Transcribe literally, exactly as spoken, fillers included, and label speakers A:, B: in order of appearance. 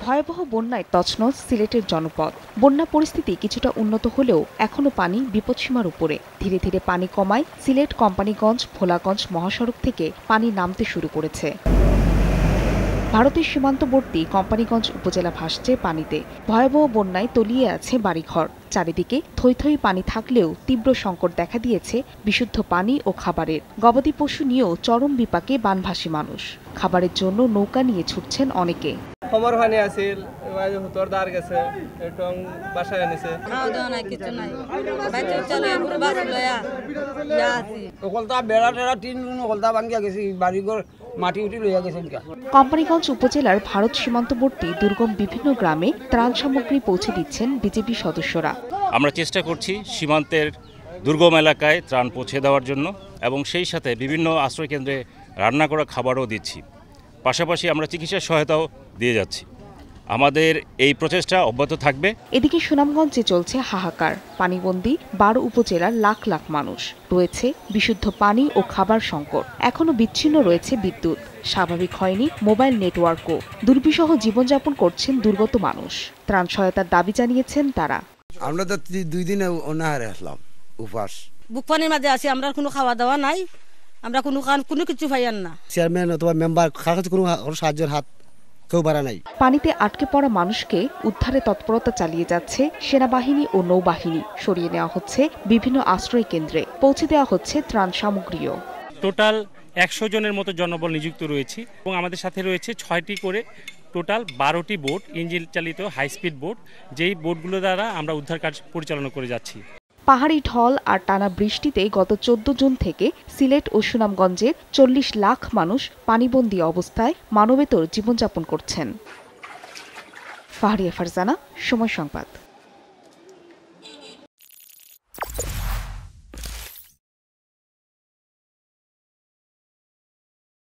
A: ভয়াবহ বন্যায় তছনছ সিলেটের জনপদ। বন্যা পরিস্থিতি কিছুটা উন্নত হলেও এখনো পানি বিপদসীমার উপরে। ধীরে ধীরে পানি কমায় সিলেট কোম্পানিগঞ্জ ভোলাগঞ্জ মহাসড়ক থেকে পানি নামতে শুরু করেছে। ভারতের সীমান্তবর্তী কোম্পানিগঞ্জ উপজেলা ভাসছে পানিতে। ভয়াবহ বন্যায় তলিয়ে আছে বাড়িঘর। চারিদিকে থই থই পানি থাকলেও তীব্র সংকট দেখা দিয়েছে বিশুদ্ধ পানি ও খাবারের। গবাদি পশু নিয়েও চরম বিপাকে বানভাসী মানুষ। খাবারের জন্য নৌকা নিয়ে ছুটছেন অনেকে।
B: খবর পানি আছিল হুতর দার গেছে এবং বাসায় এনেছে
C: খাওয়া দাওয়া নাই, কিছু নাই। বাচ্চা চলে বাস লয়া ইয়া আছি
D: ওকলতা বেড়া টেড়া টিন ওকলতা ভাঙ্গিয়া গেছে, বাড়িঘর মাটি উঠি লইয়া গেছে।
A: কোম্পানিগঞ্জ উপজেলার ভারত সীমান্তবর্তী দুর্গম বিভিন্ন গ্রামে ত্রাণ সামগ্রী পৌঁছে দিচ্ছেন বিজেপি সদস্যরা।
E: আমরা চেষ্টা করছি সীমান্তের দুর্গম এলাকায় ত্রাণ পৌঁছে দেওয়ার জন্য এবং সেই সাথে বিভিন্ন আশ্রয়কেন্দ্রে রান্না করা খাবারও দিচ্ছি। পাশাপাশি আমরা চিকিৎসা সহায়তাও দিয়ে যাচ্ছি। আমাদের এই প্রচেষ্টা অব্যাহত থাকবে।
A: এদিকে সুনামগঞ্জে চলছে হাহাকার। পানিবন্দী বারো উপজেলার লাখ লাখ মানুষ। রয়েছে বিশুদ্ধ পানি ও খাবার সংকট। এখনো বিচ্ছিন্ন রয়েছে বিদ্যুৎ। স্বাভাবিক হয়নি মোবাইল নেটওয়ার্কও। দুর্বিষহ জীবনযাপন করছেন দুর্গত মানুষ। ত্রাণ সহায়তার দাবি জানিয়েছেন তারা।
D: আমরা তো দুই দিনে অনাহারে আসলাম, উপাস।
C: বুক পানির মাঝে আছি, আমরা কোনো খাওয়া দাওয়া নাই, আমরা কোনো কোনো কিছু পাইয়ান না।
D: চেয়ারম্যান অথবা মেম্বার কাছে কোনো সাহায্যের হাত কেউ বাড়া নাই।
A: পানিতে আটকে পড়া মানুষকে উদ্ধারে তৎপরতা চালিয়ে যাচ্ছে সেনাবাহিনী ও নৌবাহিনী। সরিয়ে নেওয়া হচ্ছে বিভিন্ন আশ্রয় কেন্দ্রে। পৌঁছে দেওয়া হচ্ছে ত্রাণ সামগ্রীও।
F: টোটাল একশো জনের মতো জনবল নিযুক্ত রয়েছে এবং আমাদের সাথে রয়েছে ছয়টি করে টোটাল বারোটি বোট, ইঞ্জিন চালিত হাই স্পিড বোট, যেই বোটগুলো দ্বারা আমরা উদ্ধার কাজ পরিচালনা করে যাচ্ছি।
A: পাহাড়ি ঢল আর টানা বৃষ্টিতে গত চোদ্দ জুন থেকে সিলেট ও সুনামগঞ্জের চল্লিশ লাখ মানুষ পানিবন্দী অবস্থায় মানবেতর জীবনযাপন করছেন। ফাহরিয়া ফারজানা, সময় সংবাদ।